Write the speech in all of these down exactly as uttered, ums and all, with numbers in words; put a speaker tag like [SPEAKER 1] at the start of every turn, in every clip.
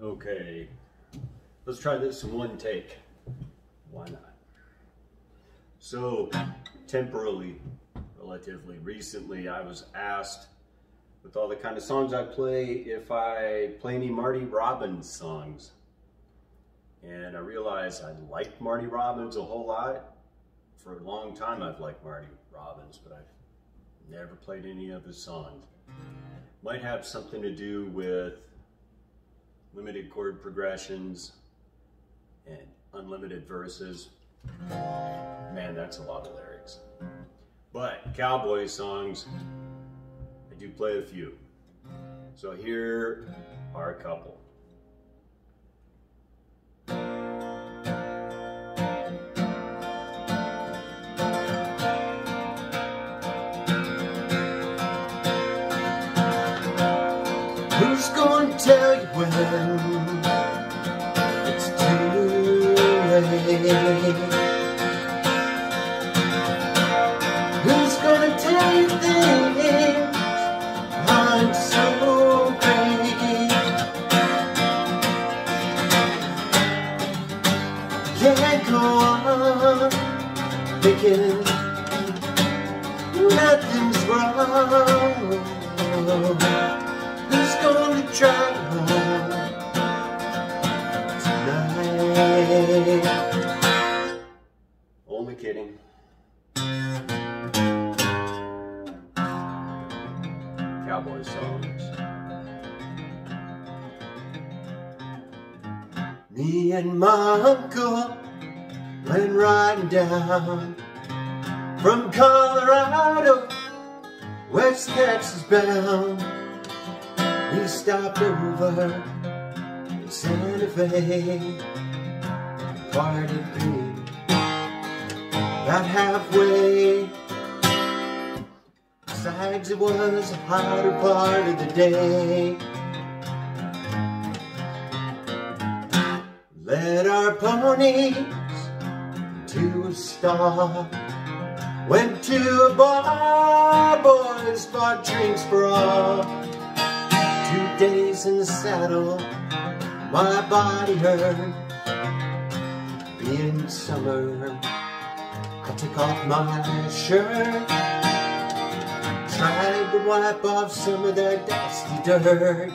[SPEAKER 1] Okay, let's try this in one take. Why not? So, temporarily, relatively recently, I was asked, with all the kind of songs I play, if I play any Marty Robbins songs. And I realized I liked Marty Robbins a whole lot. For a long time I've liked Marty Robbins, but I've never played any of his songs. Might have something to do with limited chord progressions and unlimited verses. Man, that's a lot of lyrics. But cowboy songs, I do play a few. So here are a couple. Who's gonna tell you when it's too late? Who's gonna tell you things aren't so great? Can't go on thinking nothing's wrong. Who's gonna try tonight? Only kidding. Cowboy songs. Me and my uncle went riding down from Colorado, West Texas bound. We stopped over in Santa Fe, parted green, about halfway. Besides, it was a hotter part of the day. Led our ponies to a stop, went to a bar, boys bought drinks for all. Two days in the saddle, my body hurt. Being summer, I took off my shirt, tried to wipe off some of that dusty dirt.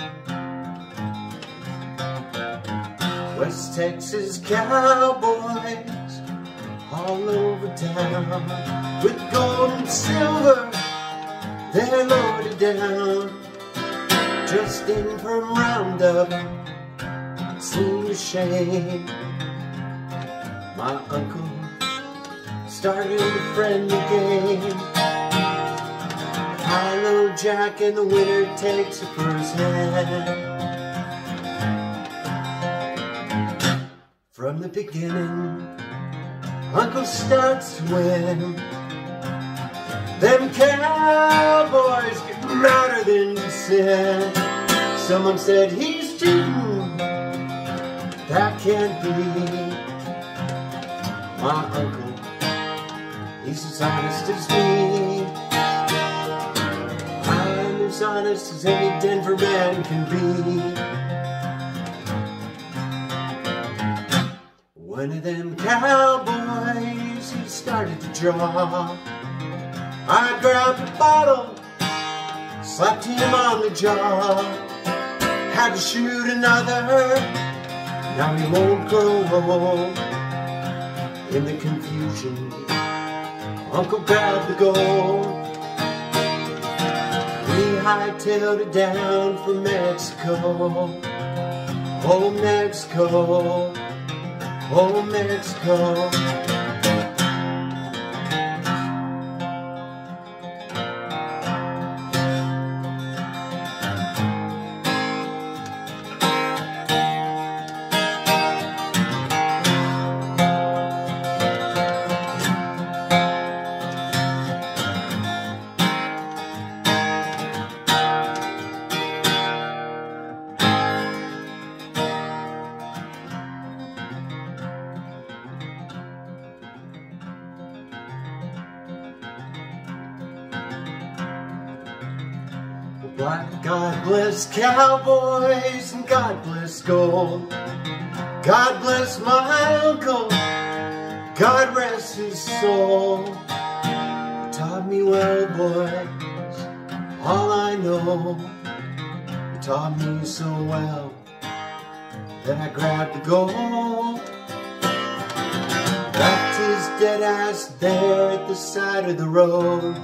[SPEAKER 1] West Texas cowboys all over town, with gold and silver they're loaded down. Just in from roundup, seemed a shame. My uncle started a friendly game. High-low Jack in the winter takes it for his hand. From the beginning, Uncle starts to win. Them cowboys get madder than sin. Someone said he's cheating, that can't be. My uncle, he's as honest as me. I'm as honest as any Denver man can be. One of them cowboys, he started to draw. I grabbed a bottle, slapped him on the jaw. Had to shoot another, now he won't grow old. In the confusion, Uncle grabbed the gold. We hightailed it down from Mexico. Oh, Mexico. Oh, Mexico. God bless cowboys and God bless gold. God bless my uncle, God rest his soul. He taught me well, boys, all I know. He taught me so well that I grabbed the gold. Left his dead ass there at the side of the road.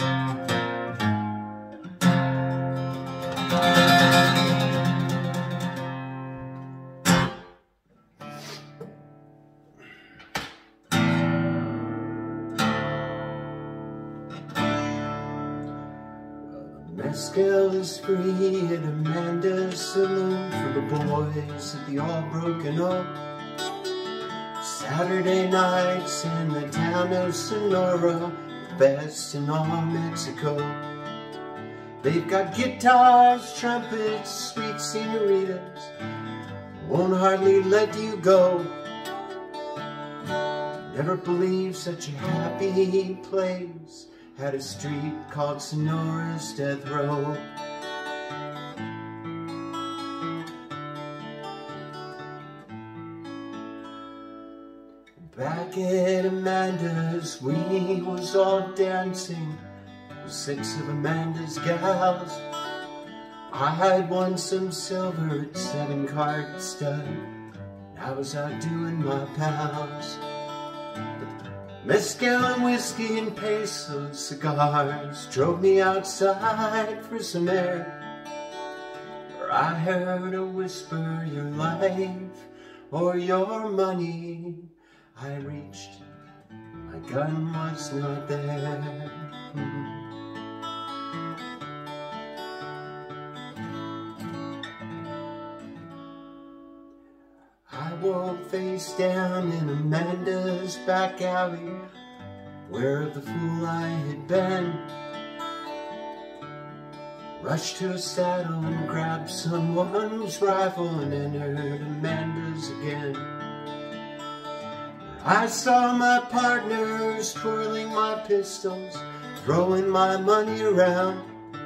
[SPEAKER 1] Mezcal is free at Amanda's Saloon for the boys at the All Broken Oak. Saturday nights in the town of Sonora, best in all Mexico. They've got guitars, trumpets, sweet senoritas, won't hardly let you go. Never believed such a happy place had a street called Sonora's Death Row. Back at Amanda's, we was all dancing with six of Amanda's gals. I had won some silver at seven card stud, and I was out doing my pals. Mezcal and whiskey and pesos cigars drove me outside for some air, where I heard a whisper, your life or your money. I reached, my gun was not there. I woke face down in Amanda's back alley, where the fool I had been. Rushed to a saddle and grabbed someone's rifle and entered Amanda's again. I saw my partners twirling my pistols, throwing my money around.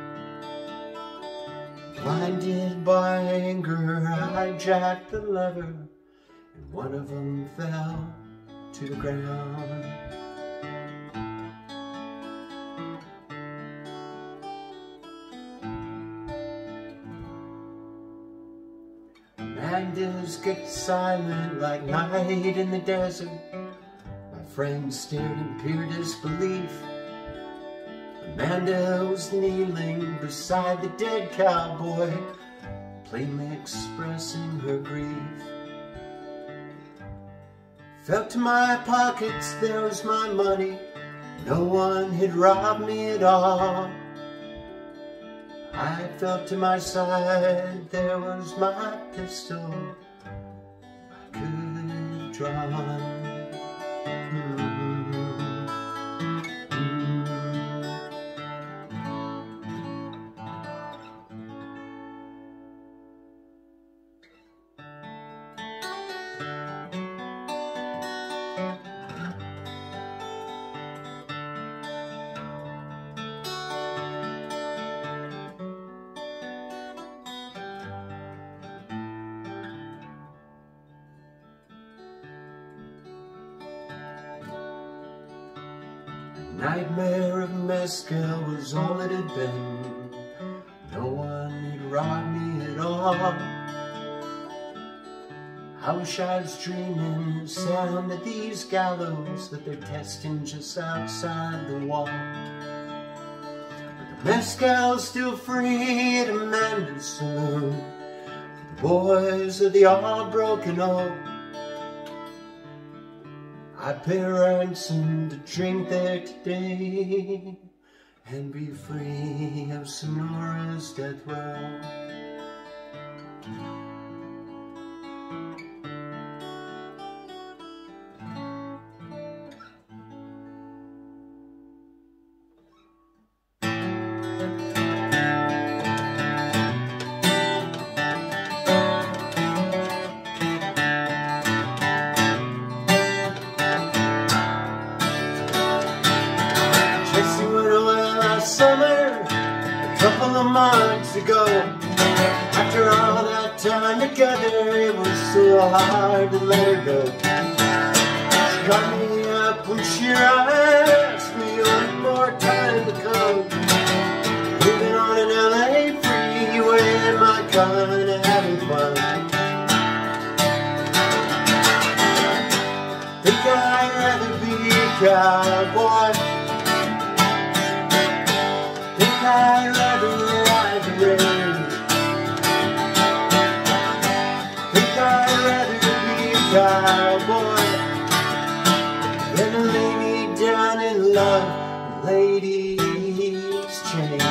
[SPEAKER 1] Blinded by anger, I jacked the lever, and one of them fell to the ground. Amanda's get silent like night in the desert. My friend stared in pure disbelief. Amanda was kneeling beside the dead cowboy, plainly expressing her grief. Felt to my pockets, there was my money. No one had robbed me at all. I felt to my side, there was my pistol I could have drawn. Nightmare of mezcal was all it had been. No one had robbed me at all. I wish I was dreaming the sound of these gallows that they're testing just outside the wall. But the mezcal's still free at Amanda's Saloon. The boys of the All Broken Oak, I'd pay ransom to drink there today and be free of Sonora's death row. Summer, a couple of months years ago. After all that time together, it was so hard to let her go. She caught me up when she asked me one more time to come. Moving on an L A freeway in my car and having fun. Think I'd rather be a cowboy. Think I'd rather ride the range. Think I'd rather be a cowboy than to lay me down in love, ladies' chains.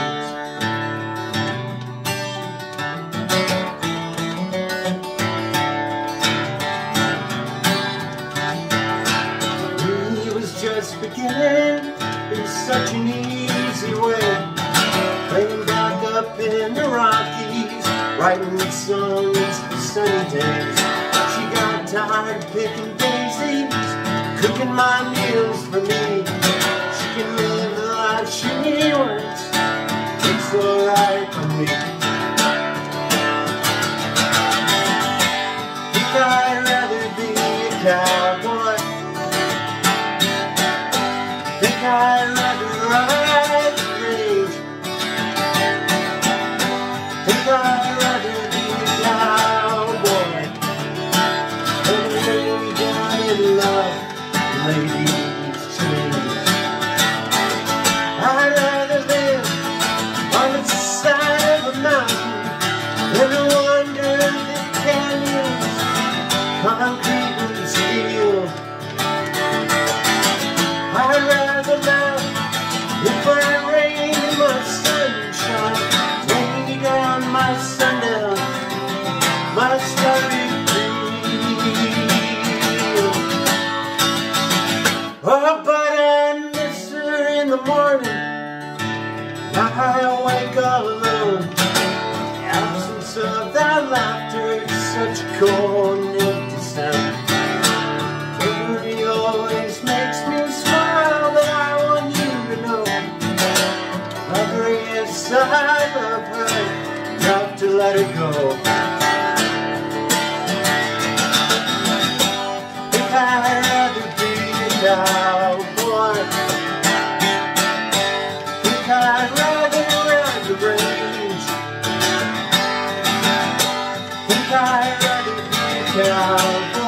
[SPEAKER 1] Just beginning in such an easy way, playing back up in the Rockies, writing songs for sunny days. She got tired of picking daisies, cooking my meals for me. She can live the life she wants, it's alright for me. Think I'd rather be a cowboy. Think I'd rather ride the range. Think I'd rather be a cowboy than to lay me down in love, ladies' chains. I'd rather live on the side of a mountain than to wander the canyons, concrete and steel. I'd rather laugh if I rain in my sunshine, lay down my sundown, my starry field. Oh, but I miss her in the morning. I wake all alone. The absence of that laughter is such a cold and empty sound. Memory always makes me smile, but I want you to know, love her, yes, I love her, enough to let her go. Think I'd rather be a cowboy. Think I'd rather ride the range. Think I'd rather be a cowboy